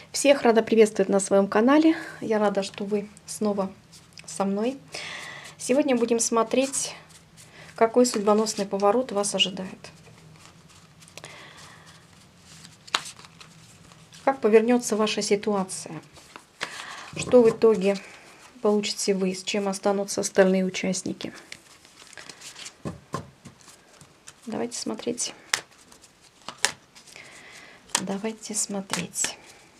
Всех рада приветствовать на своем канале. Я рада, что вы снова со мной. Сегодня будем смотреть, какой судьбоносный поворот вас ожидает. Как повернется ваша ситуация. Что в итоге получите вы, с чем останутся остальные участники. Давайте смотреть. Давайте смотреть.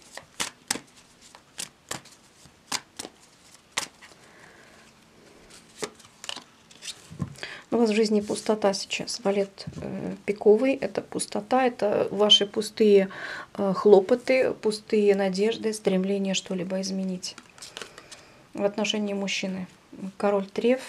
У вас в жизни пустота сейчас. Валет пиковый. Это пустота. Это ваши пустые хлопоты, пустые надежды, стремление что-либо изменить. В отношении мужчины. Король треф.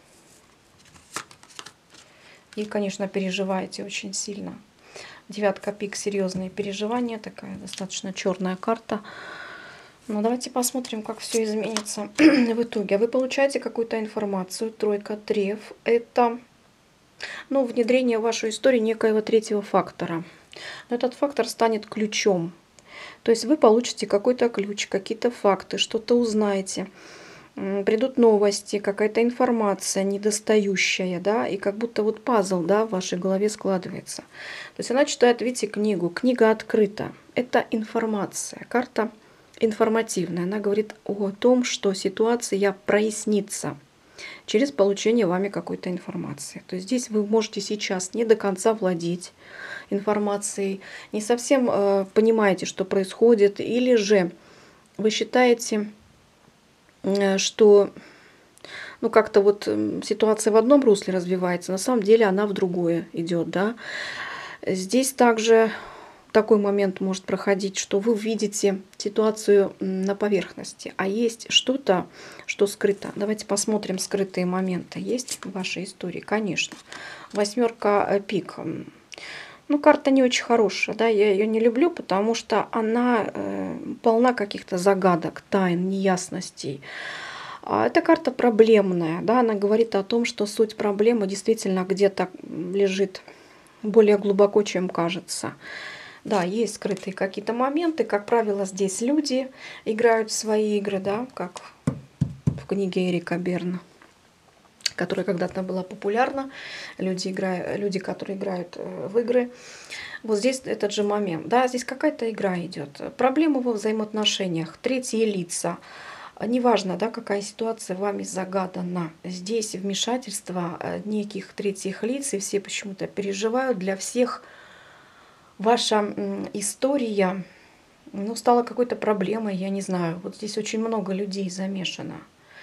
И, конечно, переживаете очень сильно. Девятка пик. Серьезные переживания. Такая достаточно черная карта. Но давайте посмотрим, как все изменится в итоге. Вы получаете какую-то информацию. Тройка треф. Это внедрение в вашу историю некоего третьего фактора. Но этот фактор станет ключом. То есть вы получите какой-то ключ, какие-то факты, что-то узнаете. Придут новости, какая-то информация недостающая, да, и как будто вот пазл, да, в вашей голове складывается. То есть она читает, видите, книгу. Книга открыта. Это информация. Карта информативная. Она говорит о том, что ситуация прояснится через получение вами какой-то информации. То есть здесь вы можете сейчас не до конца владеть информацией, не совсем понимаете, что происходит, или же вы считаете, что как-то вот ситуация в одном русле развивается, на самом деле она в другое идет, да. Здесь также такой момент может проходить, что вы видите ситуацию на поверхности, а есть что-то, что скрыто. Давайте посмотрим скрытые моменты. Есть в вашей истории? Конечно. Восьмерка пик. Карта не очень хорошая, да, я ее не люблю, потому что она полна каких-то загадок, тайн, неясностей. Эта карта проблемная, да, она говорит о том, что суть проблемы действительно где-то лежит более глубоко, чем кажется. Да, есть скрытые какие-то моменты. Как правило, здесь люди играют в свои игры, да, как в книге Эрика Берна, которая когда-то была популярна. Люди, которые играют в игры. Вот здесь этот же момент. Да, здесь какая-то игра идет. Проблемы во взаимоотношениях. Третьи лица. Неважно, да, какая ситуация вами загадана. Здесь вмешательство неких третьих лиц, и все почему-то переживают. Для всех ваша история стала какой-то проблемой, я не знаю. Вот здесь очень много людей замешано.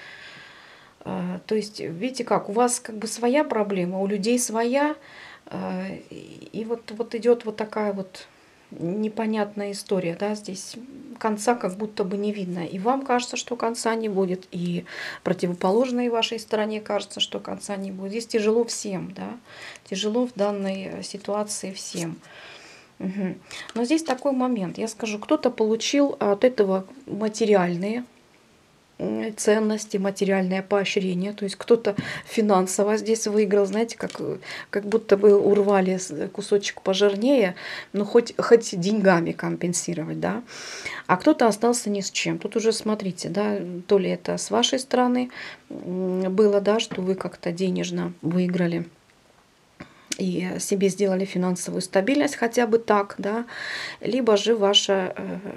То есть, видите как, у вас как бы своя проблема, у людей своя. И вот идет вот такая вот непонятная история. Да? Здесь конца как будто бы не видно. И вам кажется, что конца не будет. И противоположной вашей стороне кажется, что конца не будет. Здесь тяжело всем. Да? Тяжело в данной ситуации всем. Угу. Но здесь такой момент. Я скажу, кто-то получил от этого материальные ценности, материальное поощрение. То есть кто-то финансово здесь выиграл. Знаете, как будто бы урвали кусочек пожирнее, но хоть деньгами компенсировать. Да? А кто-то остался ни с чем. Тут уже смотрите, да, то ли это с вашей стороны было, да, что вы как-то денежно выиграли и себе сделали финансовую стабильность хотя бы так, да, либо же ваша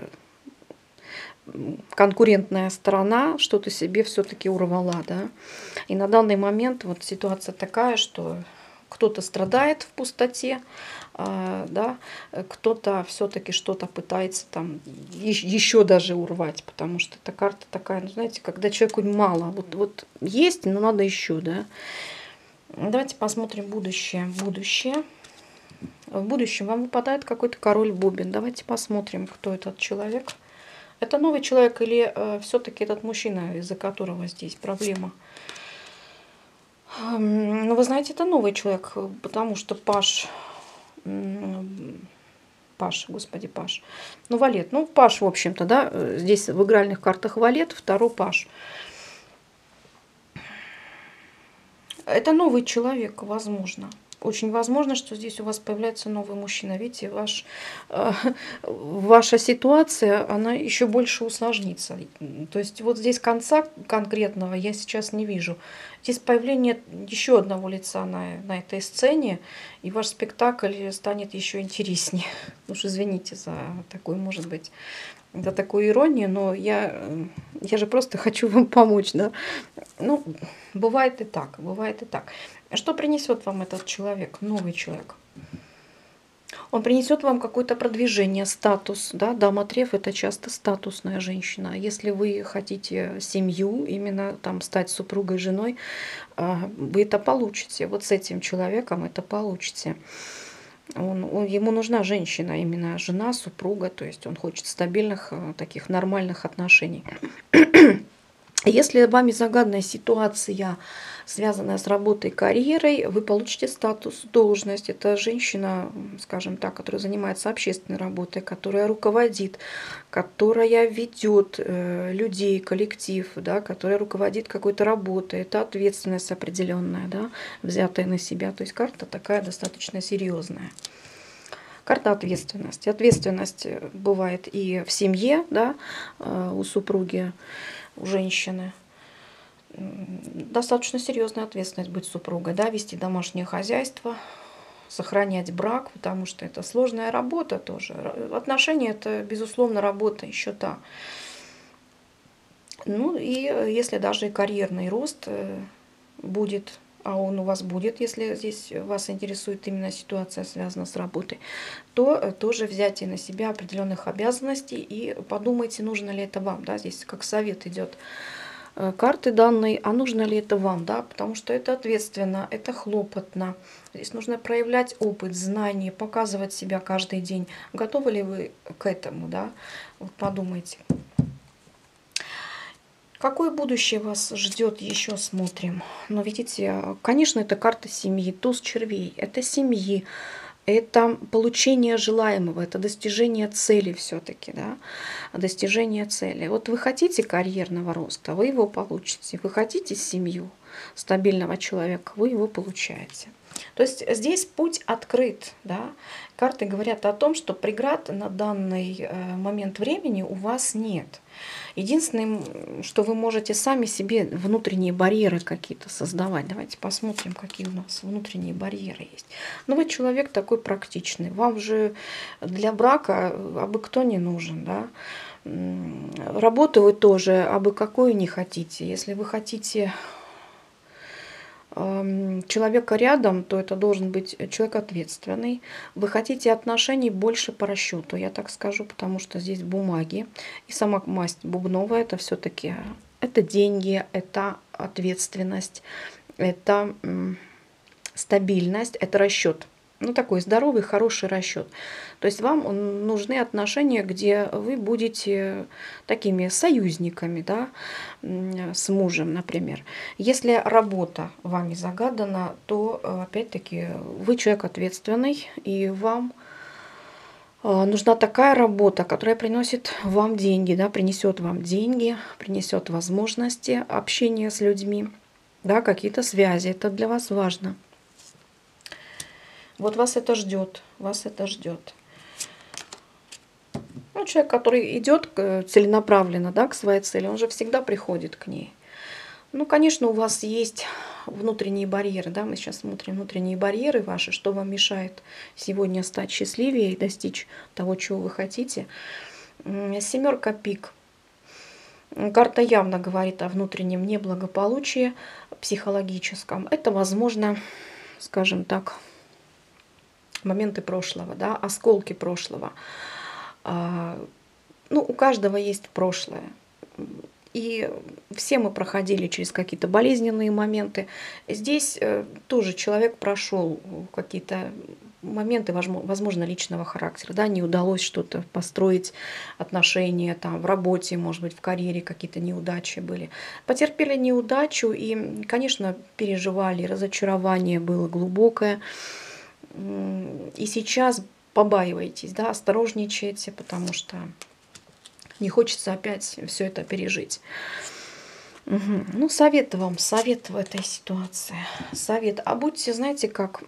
конкурентная сторона что-то себе все-таки урвала, да. И на данный момент вот ситуация такая, что кто-то страдает в пустоте, да, кто-то все-таки что-то пытается там еще даже урвать, потому что эта карта такая, знаете, когда человеку мало, вот есть, но надо еще, да. Давайте посмотрим будущее. В будущем вам выпадает какой-то король бубен. Давайте посмотрим, кто этот человек. Это новый человек или все-таки этот мужчина, из-за которого здесь проблема? Вы знаете, это новый человек, потому что Паш. Валет. Паш, в общем-то, да. Здесь в игральных картах Валет, второй Паш. Это новый человек, возможно. Очень возможно, что здесь у вас появляется новый мужчина. Видите, ваша ситуация, она еще больше усложнится. То есть вот здесь конца конкретного я сейчас не вижу. Здесь появление еще одного лица на этой сцене, и ваш спектакль станет еще интереснее. Уж извините за такую, может быть, за такую иронию, но я же просто хочу вам помочь, да. Ну, бывает и так, бывает и так. Что принесет вам этот человек, новый человек? Он принесет вам какое-то продвижение, статус. Да? Дама треф — это часто статусная женщина. Если вы хотите семью, именно там стать супругой, женой, вы это получите. Вот с этим человеком это получите. Ему нужна женщина, именно жена, супруга, то есть он хочет стабильных, таких нормальных отношений. Если вами загадана ситуация, связанная с работой и карьерой, вы получите статус, должность. Это женщина, скажем так, которая занимается общественной работой, которая руководит, которая ведет людей, коллектив, да, которая руководит какой-то работой. Это ответственность определенная, да, взятая на себя. То есть карта такая достаточно серьезная. Карта ответственности. Ответственность бывает и в семье, да, у супруги, у женщины. Достаточно серьезная ответственность быть супругой, да, вести домашнее хозяйство, сохранять брак, потому что это сложная работа тоже. Отношения — это, безусловно, работа еще та. Ну и если даже и карьерный рост будет, а он у вас будет, если здесь вас интересует именно ситуация, связанная с работой, то тоже взятие на себя определенных обязанностей и подумайте, нужно ли это вам. Да? Здесь как совет идет карты данной, а нужно ли это вам, да? Потому что это ответственно, это хлопотно. Здесь нужно проявлять опыт, знания, показывать себя каждый день. Готовы ли вы к этому, да? Вот подумайте. Какое будущее вас ждет, еще смотрим. Но видите, конечно, это карта семьи, туз червей. Это семьи, это получение желаемого, это достижение цели все-таки, да? Достижение цели. Вот вы хотите карьерного роста, вы его получите. Вы хотите семью, стабильного человека, вы его получаете. То есть здесь путь открыт. Да? Карты говорят о том, что преград на данный момент времени у вас нет. Единственное, что вы можете сами себе внутренние барьеры какие-то создавать. Давайте посмотрим, какие у нас внутренние барьеры есть. Ну, вы человек такой практичный. Вам же для брака абы кто не нужен. Да? Работу вы тоже абы какую не хотите. Если вы хотите человека рядом, то это должен быть человек ответственный. Вы хотите отношений больше по расчету, я так скажу, потому что здесь бумаги. И сама масть бубновая — это все-таки это деньги, это ответственность, это стабильность, это расчет. Ну, такой здоровый, хороший расчет. То есть вам нужны отношения, где вы будете такими союзниками, да, с мужем, например. Если работа вами загадана, то, опять-таки, вы человек ответственный, и вам нужна такая работа, которая приносит вам деньги, да, принесет вам деньги, принесет возможности общения с людьми, да, какие-то связи. Это для вас важно. Вот вас это ждет, вас это ждет. Ну, человек, который идет целенаправленно, да, к своей цели, он же всегда приходит к ней. Ну, конечно, у вас есть внутренние барьеры, да, мы сейчас смотрим внутренние барьеры ваши, что вам мешает сегодня стать счастливее и достичь того, чего вы хотите. Семерка пик. Карта явно говорит о внутреннем неблагополучии психологическом. Это, возможно, скажем так, моменты прошлого, да, осколки прошлого. Ну, у каждого есть прошлое. И все мы проходили через какие-то болезненные моменты. Здесь тоже человек прошел какие-то моменты, возможно, личного характера. Да, не удалось что-то построить, отношения там, в работе, может быть, в карьере какие-то неудачи были. Потерпели неудачу и, конечно, переживали, разочарование было глубокое. И сейчас побаиваетесь, да, осторожничаете, потому что не хочется опять все это пережить. Мгм. Ну, совет вам, совет в этой ситуации. Совет. А будьте, знаете, как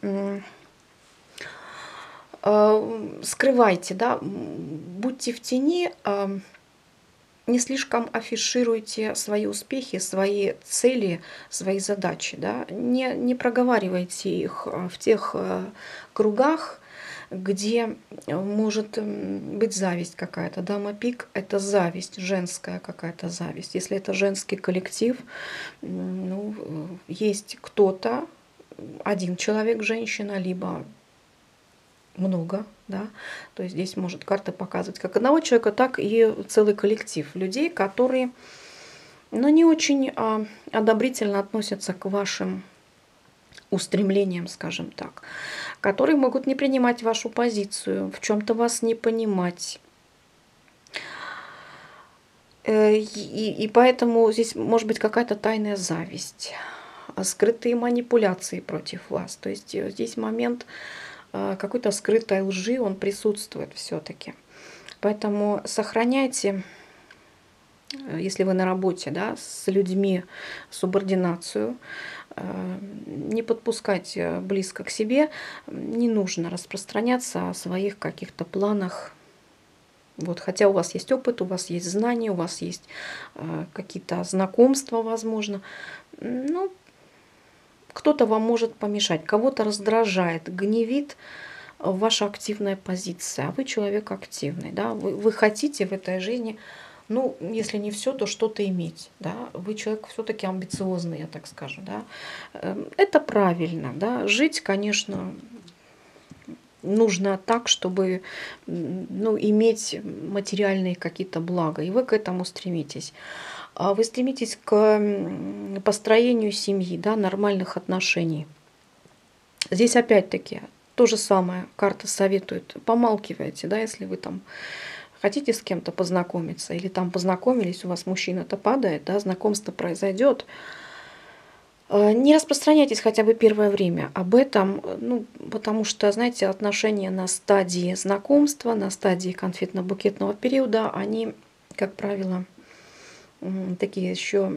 скрывайте, да, будьте в тени, не слишком афишируйте свои успехи, свои цели, свои задачи, да. Не проговаривайте их в тех кругах, где может быть зависть какая-то. Дама пик — это зависть, женская какая-то зависть. Если это женский коллектив, ну, есть кто-то, один человек, женщина, либо много, да. То есть здесь может карта показывать как одного человека, так и целый коллектив людей, которые, ну, не очень одобрительно относятся к вашим устремлениям, скажем так, которые могут не принимать вашу позицию, в чем-то вас не понимать. И поэтому здесь может быть какая-то тайная зависть, скрытые манипуляции против вас. То есть здесь момент какой-то скрытой лжи, он присутствует все-таки. Поэтому сохраняйте, если вы на работе, да, с людьми субординацию, не подпускать близко к себе, не нужно распространяться о своих каких-то планах. Вот, хотя у вас есть опыт, у вас есть знания, у вас есть какие-то знакомства, возможно. Ну, кто-то вам может помешать, кого-то раздражает, гневит ваша активная позиция, а вы человек активный, да, вы хотите в этой жизни, ну, если не все, то что-то иметь, да, вы человек все-таки амбициозный, я так скажу, да, это правильно, да, жить, конечно, нужно так, чтобы, ну, иметь материальные какие-то блага, и вы к этому стремитесь. Вы стремитесь к построению семьи, да, нормальных отношений. Здесь опять-таки то же самое, карта советует, помалкивайте, да, если вы там хотите с кем-то познакомиться, или там познакомились, у вас мужчина-то падает, да, знакомство произойдет. Не распространяйтесь хотя бы первое время об этом, ну, потому что, знаете, отношения на стадии знакомства, на стадии конфетно-букетного периода, они, как правило, такие еще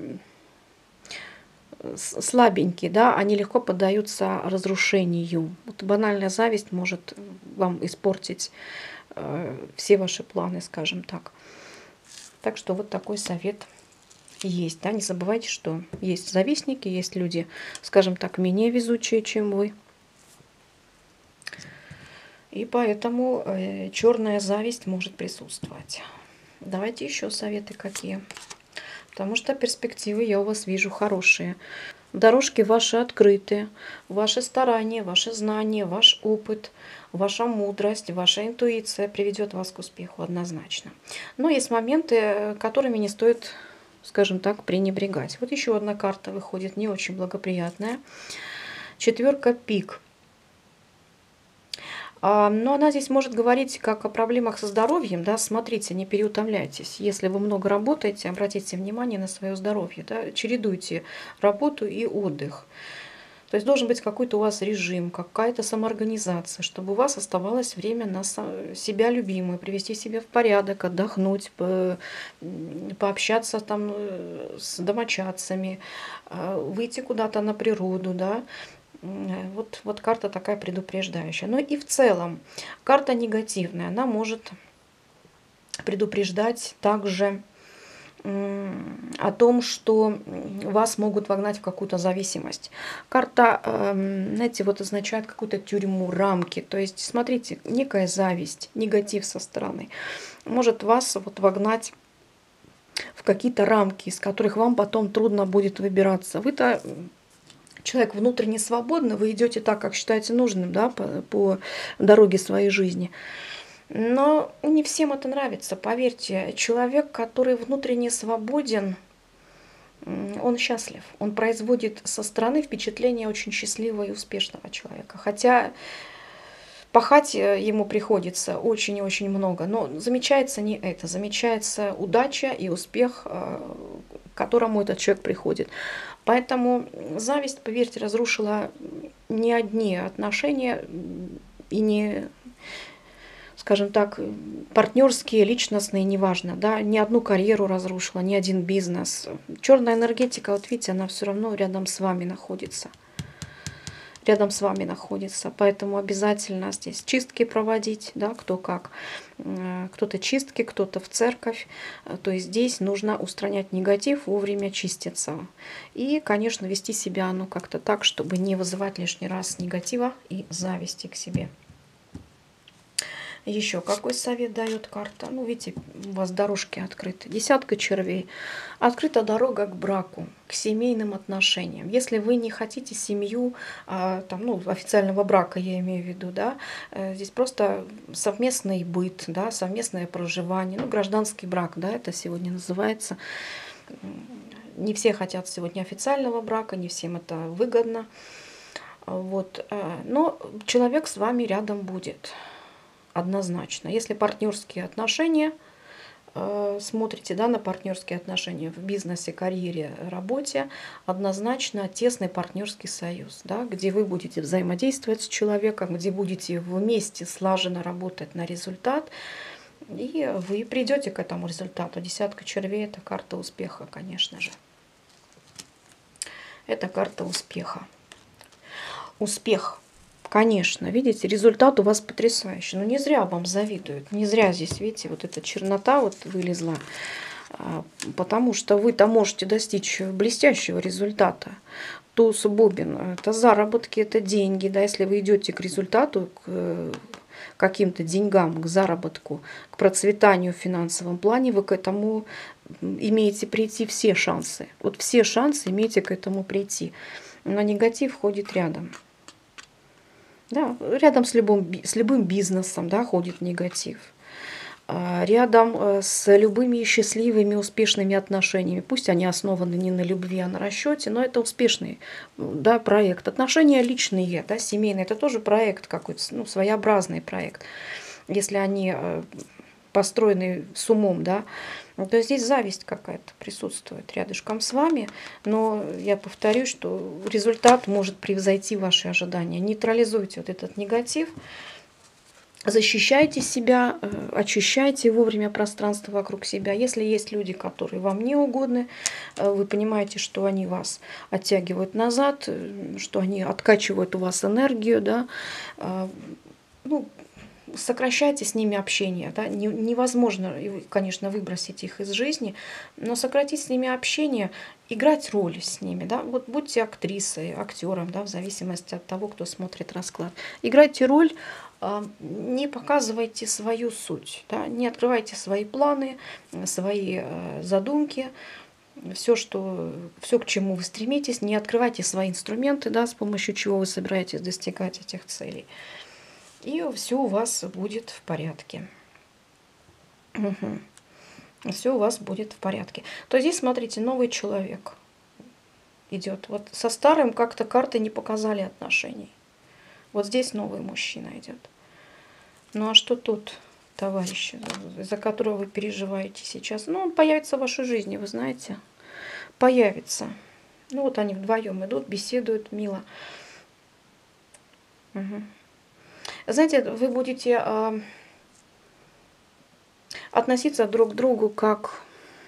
слабенькие, да, они легко поддаются разрушению. Вот банальная зависть может вам испортить все ваши планы, скажем так. Так что вот такой совет есть. Да? Не забывайте, что есть завистники, есть люди, скажем так, менее везучие, чем вы. И поэтому черная зависть может присутствовать. Давайте еще советы какие. Потому что перспективы я у вас вижу хорошие. Дорожки ваши открыты, ваши старания, ваши знания, ваш опыт, ваша мудрость, ваша интуиция приведет вас к успеху однозначно. Но есть моменты, которыми не стоит, скажем так, пренебрегать. Вот еще одна карта выходит не очень благоприятная. Четверка пик. Но она здесь может говорить как о проблемах со здоровьем, да, смотрите, не переутомляйтесь. Если вы много работаете, обратите внимание на свое здоровье, да, чередуйте работу и отдых. То есть должен быть какой-то у вас режим, какая-то самоорганизация, чтобы у вас оставалось время на себя любимую, привести себя в порядок, отдохнуть, пообщаться там с домочадцами, выйти куда-то на природу, да. Вот карта такая предупреждающая. Но и в целом карта негативная. Она может предупреждать также о том, что вас могут вогнать в какую-то зависимость. Карта, знаете, вот означает какую-то тюрьму, рамки. То есть, смотрите, некая зависть, негатив со стороны может вас вот вогнать в какие-то рамки, из которых вам потом трудно будет выбираться. Вы-то человек внутренне свободный, вы идете так, как считаете нужным, да, по дороге своей жизни. Но не всем это нравится, поверьте. Человек, который внутренне свободен, он счастлив. Он производит со стороны впечатление очень счастливого и успешного человека. Хотя пахать ему приходится очень и очень много. Но замечается не это. Замечается удача и успех, к которому этот человек приходит. Поэтому зависть, поверьте, разрушила не одни отношения и не скажем так, партнерские, личностные, неважно, да, ни одну карьеру разрушила, ни один бизнес. Черная энергетика, вот видите, она все равно рядом с вами находится. Рядом с вами находится. Поэтому обязательно здесь чистки проводить, да, кто как. Кто-то чистки, кто-то в церковь. То есть здесь нужно устранять негатив, вовремя чиститься. И, конечно, вести себя ну, как-то так, чтобы не вызывать лишний раз негатива и зависти к себе. Еще какой совет дает карта? Ну, видите, у вас дорожки открыты. Десятка червей. Открыта дорога к браку, к семейным отношениям. Если вы не хотите семью, там, ну, официального брака, я имею в виду, да, здесь просто совместный быт, да, совместное проживание, ну, гражданский брак, да, это сегодня называется. Не все хотят сегодня официального брака, не всем это выгодно. Вот. Но человек с вами рядом будет. Однозначно. Если партнерские отношения, смотрите, да, на партнерские отношения в бизнесе, карьере, работе, однозначно тесный партнерский союз, да, где вы будете взаимодействовать с человеком, где будете вместе слаженно работать на результат, и вы придете к этому результату. Десятка червей – это карта успеха, конечно же. Это карта успеха. Успех. Конечно, видите, результат у вас потрясающий. Но не зря вам завидуют. Не зря здесь, видите, вот эта чернота вот вылезла. Потому что вы-то можете достичь блестящего результата. Туз, бубен, это заработки, это деньги. Да, если вы идете к результату, к каким-то деньгам, к заработку, к процветанию в финансовом плане, вы к этому имеете прийти все шансы. Вот все шансы имеете к этому прийти. Но негатив ходит рядом. Да, рядом с любым бизнесом, да, ходит негатив. Рядом с любыми счастливыми, успешными отношениями. Пусть они основаны не на любви, а на расчете, но это успешный, да, проект. Отношения личные, да, семейные, это тоже проект какой-то, ну, своеобразный проект. Если они построены с умом, да, то здесь зависть какая-то присутствует рядышком с вами, но я повторюсь, что результат может превзойти ваши ожидания. Нейтрализуйте вот этот негатив, защищайте себя, очищайте вовремя пространство вокруг себя. Если есть люди, которые вам не угодны, вы понимаете, что они вас оттягивают назад, что они откачивают у вас энергию, да, ну, сокращайте с ними общение. Да? Невозможно, конечно, выбросить их из жизни, но сократить с ними общение, играть роль с ними. Да? Вот будьте актрисой, актером, да, в зависимости от того, кто смотрит расклад. Играйте роль, не показывайте свою суть, да? Не открывайте свои планы, свои задумки. Все, к чему вы стремитесь, не открывайте свои инструменты, да, с помощью чего вы собираетесь достигать этих целей. И все у вас будет в порядке. Угу. Все у вас будет в порядке. То здесь, смотрите, новый человек идет. Вот со старым как-то карты не показали отношений. Вот здесь новый мужчина идет. Ну а что тут, товарищи, за которого вы переживаете сейчас? Ну, он появится в вашей жизни, вы знаете. Появится. Ну вот они вдвоем идут, беседуют мило. Угу. Знаете, вы будете относиться друг к другу как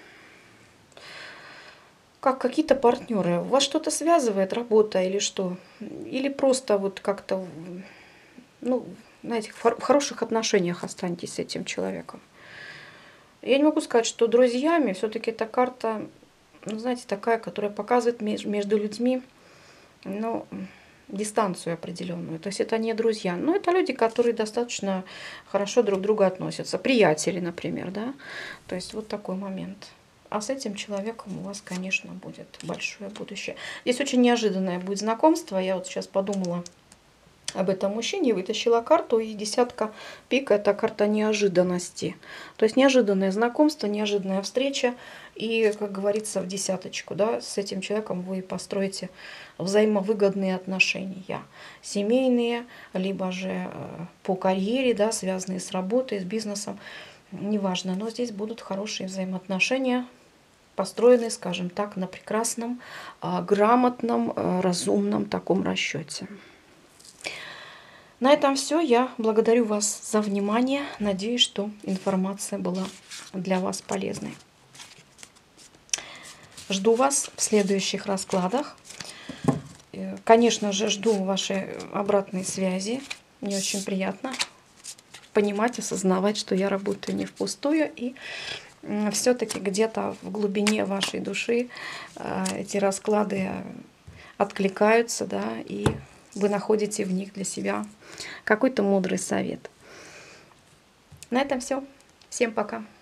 какие-то партнеры. Вас что-то связывает, работа или что? Или просто вот как-то, ну, знаете, в хороших отношениях останетесь с этим человеком. Я не могу сказать, что друзьями, все-таки эта карта, ну, знаете, такая, которая показывает между людьми, ну, дистанцию определенную. То есть это не друзья, но это люди, которые достаточно хорошо друг к другу относятся. Приятели, например, да. То есть вот такой момент. А с этим человеком у вас, конечно, будет большое будущее. Здесь очень неожиданное будет знакомство. Я вот сейчас подумала об этом мужчине, вытащила карту, и десятка пик – это карта неожиданности. То есть неожиданное знакомство, неожиданная встреча, и, как говорится, в десяточку, да, с этим человеком вы построите взаимовыгодные отношения, семейные, либо же по карьере, да, связанные с работой, с бизнесом, неважно, но здесь будут хорошие взаимоотношения, построенные, скажем так, на прекрасном, грамотном, разумном таком расчете. На этом все. Я благодарю вас за внимание. Надеюсь, что информация была для вас полезной. Жду вас в следующих раскладах. Конечно же, жду вашей обратной связи. Мне очень приятно понимать, осознавать, что я работаю не впустую. И все-таки где-то в глубине вашей души эти расклады откликаются, да, и вы находите в них для себя какой-то мудрый совет. На этом все. Всем пока.